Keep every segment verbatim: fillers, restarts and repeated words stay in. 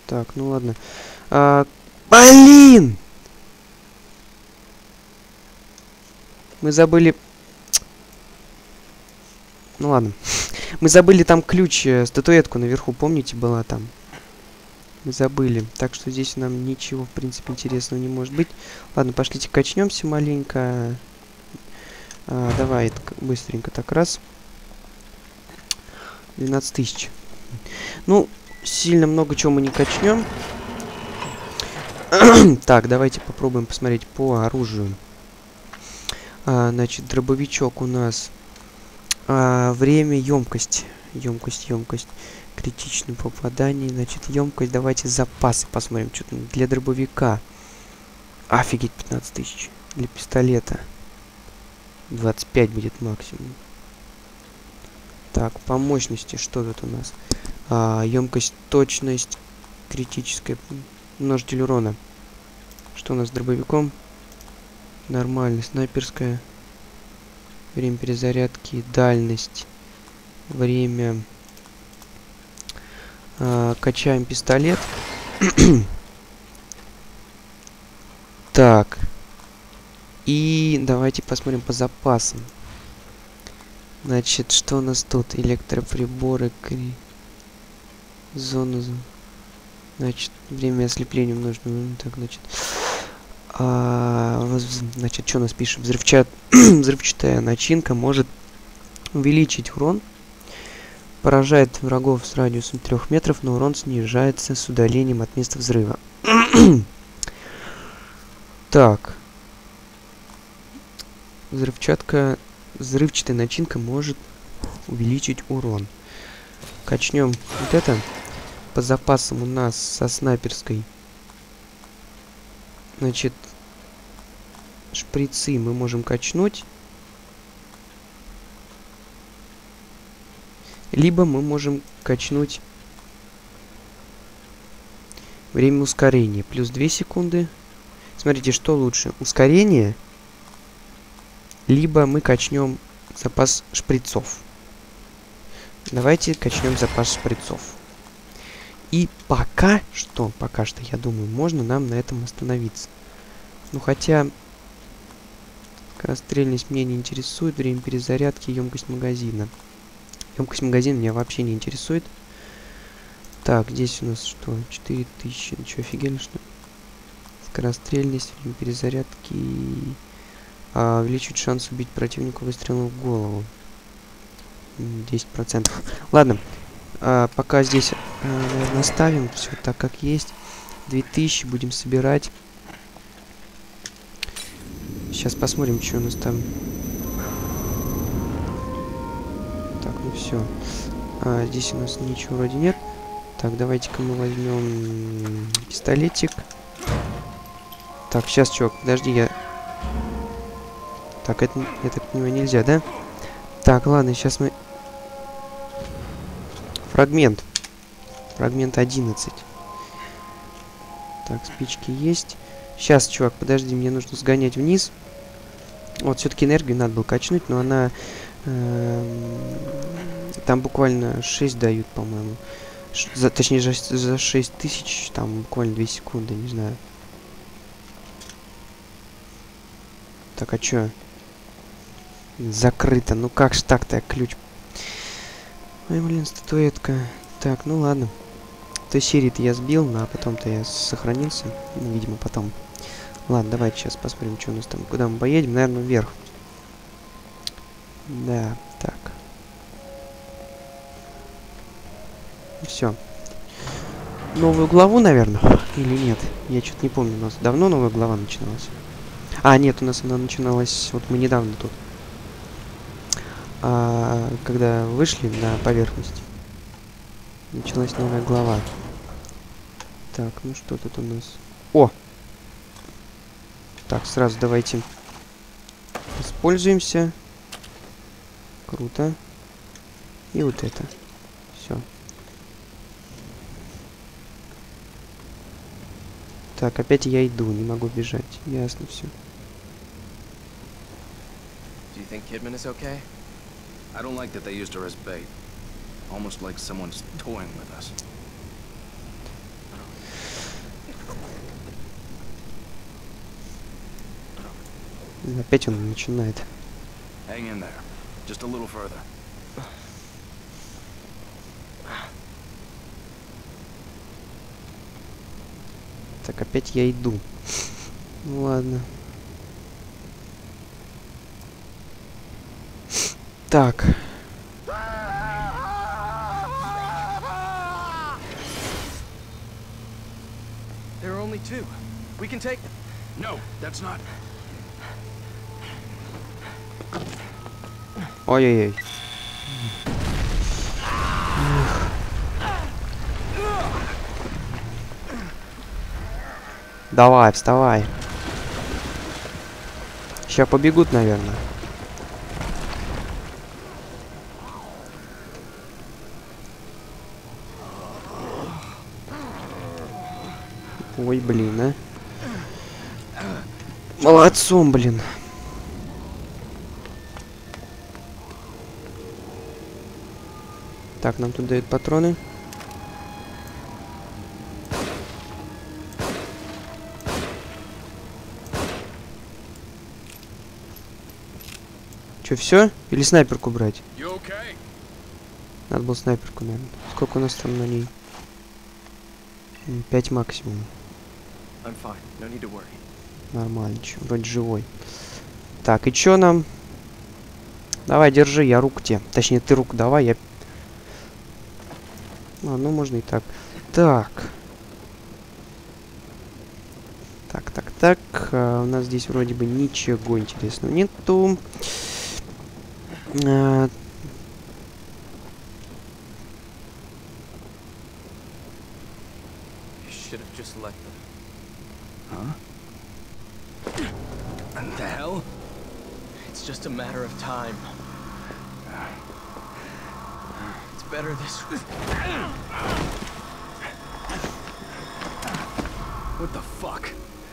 Так, ну ладно. А, блин! Мы забыли... Ну ладно. Мы забыли там ключ, э, статуэтку наверху, помните, была там? Мы забыли. Так что здесь нам ничего, в принципе, интересного не может быть. Ладно, пошлите качнемся маленько. А, давай, быстренько так раз. двенадцать тысяч. Ну, сильно много чего мы не качнем. Так, давайте попробуем посмотреть по оружию. А, значит, дробовичок у нас. А, время, емкость. Емкость, емкость. Критичное попадание. Значит, емкость. Давайте запасы посмотрим. Что там для дробовика. Офигеть, пятнадцать тысяч. Для пистолета. двадцать пять будет максимум. Так, по мощности, что тут у нас? А, емкость, точность, критическая. Множитель урона. Что у нас с дробовиком? Нормально. Снайперская. Время перезарядки, дальность. Время. А, качаем пистолет. Так. И давайте посмотрим по запасам. Значит, что у нас тут? Электроприборы, кри... зона. Значит, время ослепления нужно. Так, значит. А, значит, что у нас пишет? Взрывчат... Взрывчатая начинка может увеличить урон. Поражает врагов с радиусом трех метров, но урон снижается с удалением от места взрыва. Так. Взрывчатка... Взрывчатая начинка может увеличить урон. Качнем вот это. По запасам у нас со снайперской. Значит, шприцы мы можем качнуть. Либо мы можем качнуть время ускорения. Плюс две секунды. Смотрите, что лучше. Ускорение. Либо мы качнем запас шприцов. Давайте качнем запас шприцов. И пока что, пока что, я думаю, можно нам на этом остановиться. Ну, хотя... Скорострельность меня не интересует. Время перезарядки, емкость магазина. Емкость магазина меня вообще не интересует. Так, здесь у нас что? четыре тысячи. Ну что, офигели, что ли? Скорострельность, время перезарядки... А, увеличить шанс убить противника выстрелом в голову. десять процентов. Ладно. А, пока здесь, а, наверное, оставим все так, как есть. две тысячи будем собирать. Сейчас посмотрим, что у нас там. Так, ну все. А, здесь у нас ничего вроде нет. Так, давайте-ка мы возьмем пистолетик. Так, сейчас, чувак, подожди, я... Так, это, я так понимаю, нельзя, да? Так, ладно, сейчас мы... Фрагмент. Фрагмент одиннадцать. Так, спички есть. Сейчас, чувак, подожди, мне нужно сгонять вниз. Вот, все-таки энергию надо было качнуть, но она... Э, там буквально шесть дают, по-моему. За, точнее, за, за шесть тысяч, там буквально две секунды, не знаю. Так, а чё? Закрыто. Ну как ж так-то, ключ. Ой, блин, статуэтка. Так, ну ладно. Той серии-то я сбил, ну, а потом-то я сохранился. Ну, видимо, потом. Ладно, давайте сейчас посмотрим, что у нас там. Куда мы поедем? Наверное, вверх. Да, так. Все. Новую главу, наверное? Или нет? Я что-то не помню. У нас давно новая глава начиналась. А, нет, у нас она начиналась... Вот мы недавно тут. А, когда вышли на поверхность. Началась новая глава. Так, ну что тут у нас? О! Так, сразу давайте используемся. Круто. И вот это. Все. Так, опять я иду, не могу бежать. Ясно все. Do you think Kidman is okay? I don't like that they used her as bait. Almost like someone's toying with us. Опять он начинает. Hang in there. Just a little further. Так, опять я иду. Ну ладно. Так. There are only two. We can take them. No, that's not. Ой-ой-ой. Давай, вставай. Сейчас побегут, наверное. Ой, блин, а. Молодцом, блин. Так, нам тут дают патроны. Че, все? Или снайперку брать? You okay? Надо было снайперку, наверное. Сколько у нас там на ней? Пять максимум. I'm fine. No need to worry. Нормально, чё, вроде живой. Так, и чё нам? Давай, держи, я руку тебе. Точнее, ты руку давай, я... А, ну, можно и так. Так. Так, так, так. А, у нас здесь вроде бы ничего интересного нету. А... You should have just let them. Huh? What the hell? It's just a matter of time. It's better this way. What the fuck?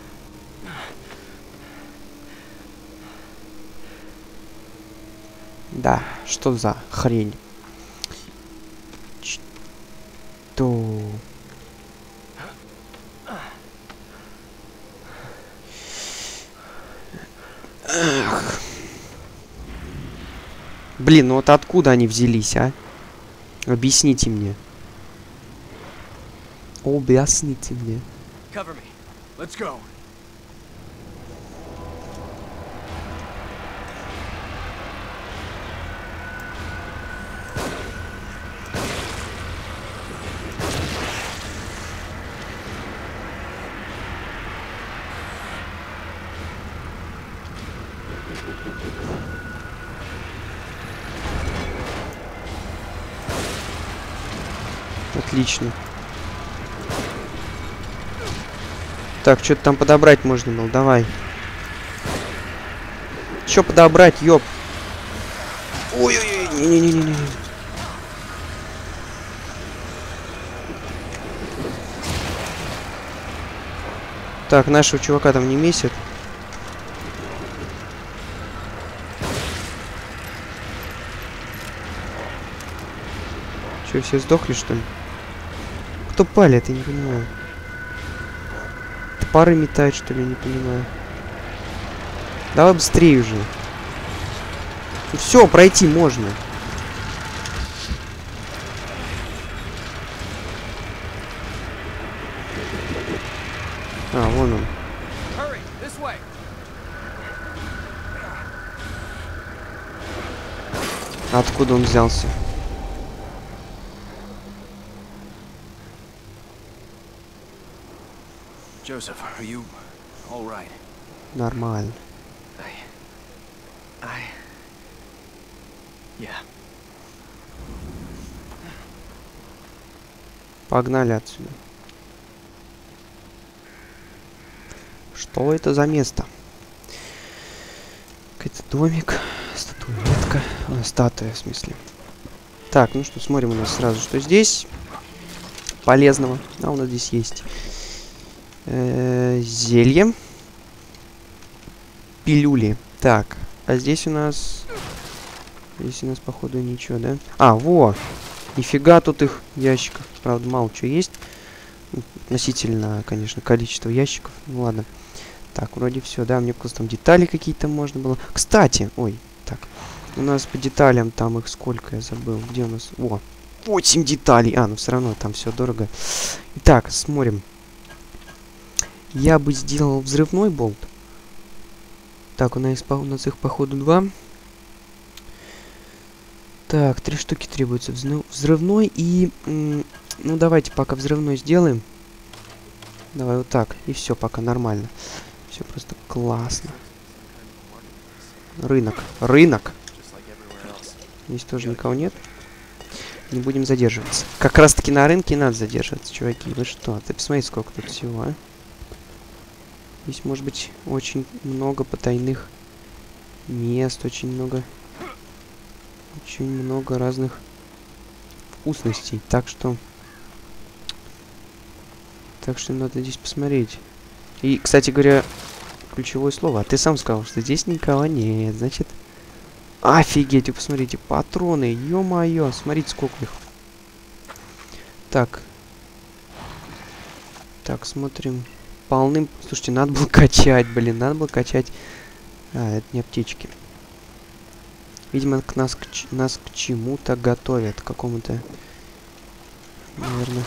Да, что за хрень? Что? Ах. Блин, ну вот откуда они взялись, а? Объясните мне. Объясните мне. Cover me. Let's go. Отлично. Так, что-то там подобрать можно было, давай. Что подобрать, ёп? Ой-ой-ой, не-не-не-не-не. Так, нашего чувака там не месят. Че, все сдохли, что ли? Кто палит, я не понимаю. Топоры метают, что ли, я не понимаю. Давай быстрее уже. Ну, все, пройти можно. А, вон он. Hurry, this way. Откуда он взялся? Joseph, are you all right? Нормально. I... I... Yeah. Погнали отсюда. Что это за место? Какой-то домик. Статуэтка. А, статуя, в смысле. Так, ну что, смотрим у нас сразу, что здесь полезного. А у нас здесь есть э-э, зелье. Пилюли. Так, а здесь у нас... Здесь у нас, походу, ничего, да? А, во! Нифига тут их ящиков. Правда, мало чего есть. Относительно, конечно, количество ящиков. Ну ладно. Так, вроде все, да, мне просто там детали какие-то можно было. Кстати, ой, так, у нас по деталям там их сколько, я забыл. Где у нас? О, восемь деталей. А, ну все равно там все дорого. Итак, смотрим. Я бы сделал взрывной болт. Так, у нас, у нас их походу два. Так, три штуки требуется. Взрывной и... Ну, давайте пока взрывной сделаем. Давай вот так. И все, пока нормально. Все просто классно. Рынок. Рынок. Здесь тоже никого нет. Не будем задерживаться. Как раз таки на рынке надо задерживаться, чуваки. Вы что? Ты посмотри, сколько тут всего, а? Здесь может быть очень много потайных мест. Очень много... Очень много разных вкусностей. Так что... Так что надо здесь посмотреть. И, кстати говоря, ключевое слово. А ты сам сказал, что здесь никого нет. Значит... Офигеть, вы посмотрите. Патроны. Ё-моё. Смотрите, сколько их. Так. Так, смотрим. Полным... Слушайте, надо было качать, блин. Надо было качать... А, это не аптечки. Видимо, к нас, к, нас к чему-то готовят. К какому-то... Наверное...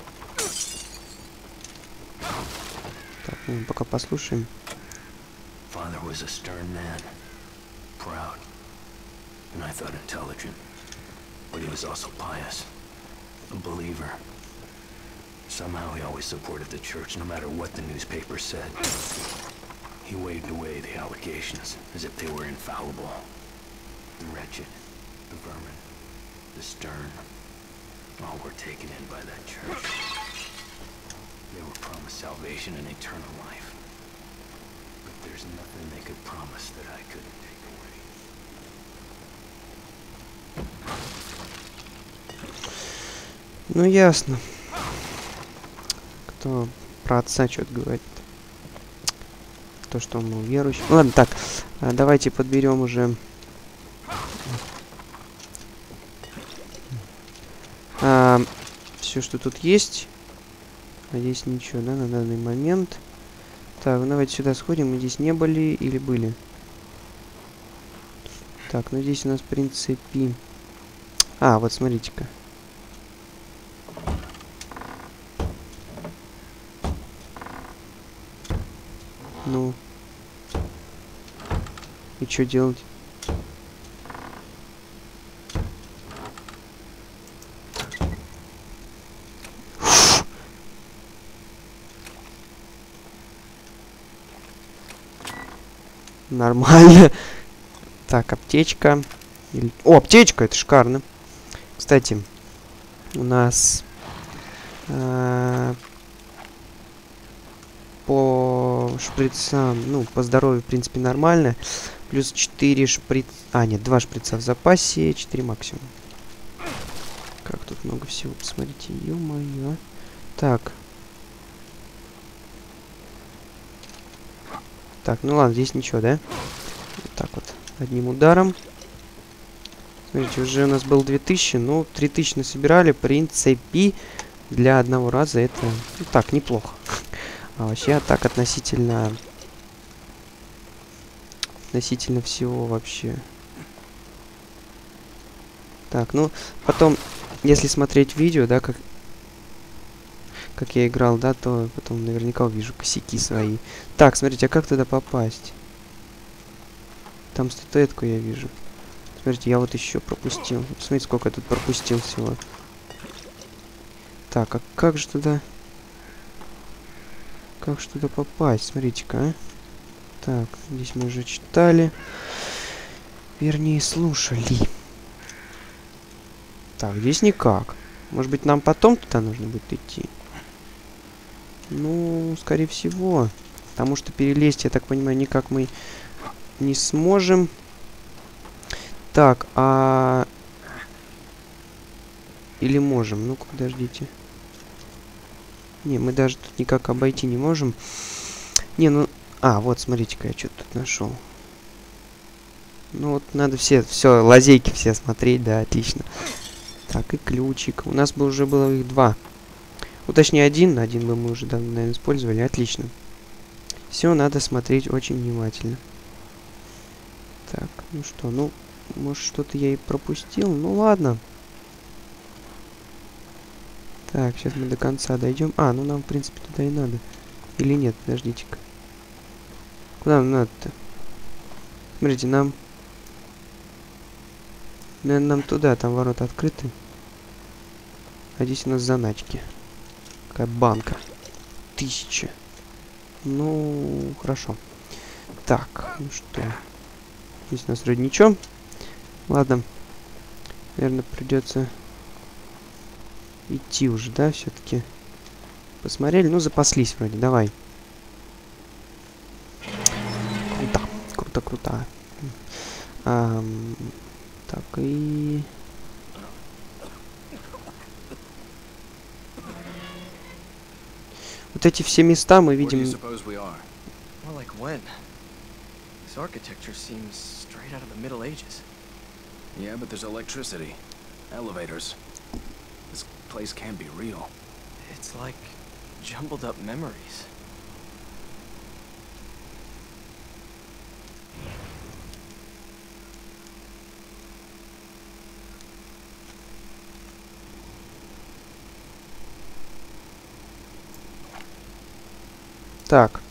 Так, ну, пока послушаем. Father was a stern man, proud, and I thought intelligent, but he was also pious, a believer. Somehow he always supported the church, no matter what the newspaper said. He waved away the allegations as if they were infallible. The wretched, the vermin, the stern, all were taken in by that church. They were promised salvation and eternal life. But there's nothing they could promise that I couldn't take away. Ну, ясно. Кто про отца что-то говорит. То, что он был верующий. Ну, ладно, так. Давайте подберем уже... А, все, что тут есть. А здесь ничего, да, на данный момент. Так, ну давайте сюда сходим. Мы здесь не были или были? Так, ну здесь у нас, в принципе... А, вот смотрите-ка. Ну. И что делать? Нормально. Так, аптечка. Или... О, аптечка, это шикарно. Кстати, у нас э, по шприцам, ну, по здоровью, в принципе, нормально. Плюс четыре шприца... А, нет, два шприца в запасе, четыре максимум. Как тут много всего, посмотрите, ё-моё. Так. Так, ну ладно, здесь ничего, да? Вот так вот, одним ударом. Смотрите, уже у нас было две тысячи, ну, три тысячи насобирали. В принципе, для одного раза это, ну, так, неплохо. А вообще, так, относительно... Относительно всего вообще. Так, ну, потом, если смотреть видео, да, как... Как я играл, да, то потом наверняка увижу косяки свои. Так, смотрите, а как туда попасть? Там статуэтку я вижу. Смотрите, я вот еще пропустил. Смотрите, сколько я тут пропустил всего. Так, а как же туда... Как же туда попасть? Смотрите-ка, а. Так, здесь мы уже читали. Вернее, слушали. Так, здесь никак. Может быть, нам потом туда нужно будет идти? Ну, скорее всего. Потому что перелезть, я так понимаю, никак мы не сможем. Так, а... Или можем? Ну-ка, подождите. Не, мы даже тут никак обойти не можем. Не, ну... А, вот, смотрите-ка, я что-то тут нашел. Ну, вот надо все, все, лазейки все смотреть, да, отлично. Так, и ключик. У нас бы уже было их два. Ну, точнее, один. Один бы мы уже давно, наверное, использовали. Отлично. Все надо смотреть очень внимательно. Так, ну что, ну, может, что-то я и пропустил. Ну ладно. Так, сейчас мы до конца дойдем. А, ну нам, в принципе, туда и надо. Или нет, подождите-ка. Куда нам надо-то? Смотрите, нам... Наверное, нам туда, там ворота открыты. А здесь у нас заначки. Какая банка. Тысяча. Ну, хорошо. Так, ну что. Здесь у нас вроде ничего. Ладно. Наверное, придется идти уже, да, все-таки. Посмотрели, ну, запаслись вроде, давай. Круто, круто, круто. А, так, и... Вот эти все места мы видим... More like when? This architecture seems straight out of the Middle Ages. Yeah, but there's electricity. Elevators. This place can't be real. It's like jumbled up memories. Так.